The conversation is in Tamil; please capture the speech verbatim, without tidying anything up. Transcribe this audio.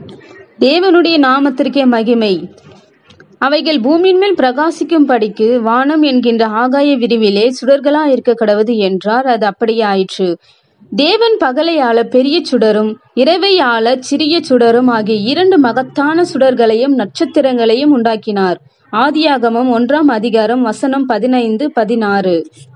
தேவனுடைய நாமத்திற்கே மகிமை. அவைகள் பூமியின் மேல் பிரகாசிக்கும் படிக்கு வானம் என்கின்ற ஆகாய விரிவிலே சுடர்களா இருக்க கடவுது என்றார். அது அப்படியே ஆயிற்று. தேவன் பகலை ஆள பெரிய சுடரும் இரவை ஆள சிறிய சுடரும் ஆகிய இரண்டு மகத்தான சுடர்களையும் நட்சத்திரங்களையும் உண்டாக்கினார். ஆதியாகமம் ஒன்றாம் அதிகாரம் வசனம் பதினைந்து பதினாறு.